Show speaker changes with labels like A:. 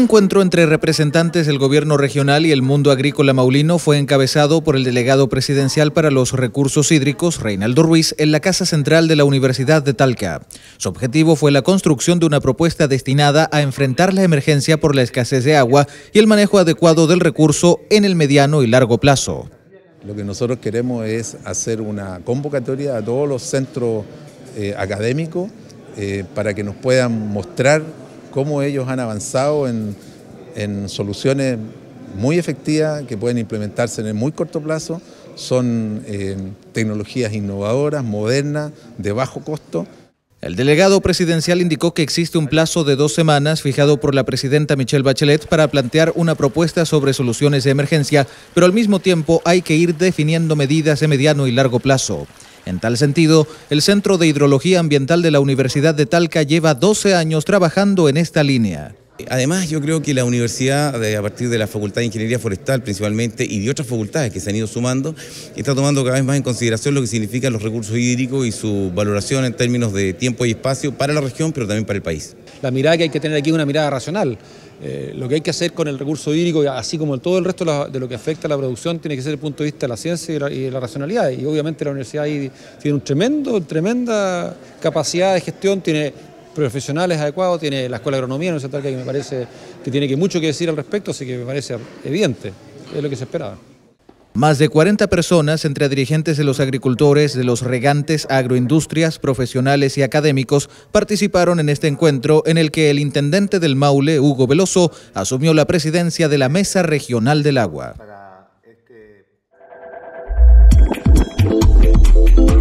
A: Un encuentro entre representantes del gobierno regional y el mundo agrícola maulino fue encabezado por el delegado presidencial para los recursos hídricos, Reinaldo Ruiz, en la Casa Central de la Universidad de Talca. Su objetivo fue la construcción de una propuesta destinada a enfrentar la emergencia por la escasez de agua y el manejo adecuado del recurso en el mediano y largo plazo.
B: Lo que nosotros queremos es hacer una convocatoria a todos los centros académicos para que nos puedan mostrar cómo ellos han avanzado en soluciones muy efectivas que pueden implementarse en el muy corto plazo. Son tecnologías innovadoras, modernas, de bajo costo.
A: El delegado presidencial indicó que existe un plazo de 2 semanas fijado por la presidenta Michelle Bachelet para plantear una propuesta sobre soluciones de emergencia, pero al mismo tiempo hay que ir definiendo medidas de mediano y largo plazo. En tal sentido, el Centro de Hidrología Ambiental de la Universidad de Talca lleva 12 años trabajando en esta línea.
C: Además, yo creo que la universidad, a partir de la Facultad de Ingeniería Forestal principalmente y de otras facultades que se han ido sumando, está tomando cada vez más en consideración lo que significan los recursos hídricos y su valoración en términos de tiempo y espacio para la región, pero también para el país.
D: La mirada que hay que tener aquí es una mirada racional. Lo que hay que hacer con el recurso hídrico, así como todo el resto de lo que afecta a la producción, tiene que ser desde el punto de vista de la ciencia y la racionalidad. Y obviamente la universidad ahí tiene tremenda capacidad de gestión, tiene profesionales adecuados, tiene la Escuela de Agronomía, ¿no es cierto?, que me parece que tiene mucho que decir al respecto, así que me parece evidente, es lo que se esperaba.
A: Más de 40 personas, entre dirigentes de los agricultores, de los regantes, agroindustrias, profesionales y académicos, participaron en este encuentro en el que el intendente del Maule, Hugo Veloso, asumió la presidencia de la Mesa Regional del Agua.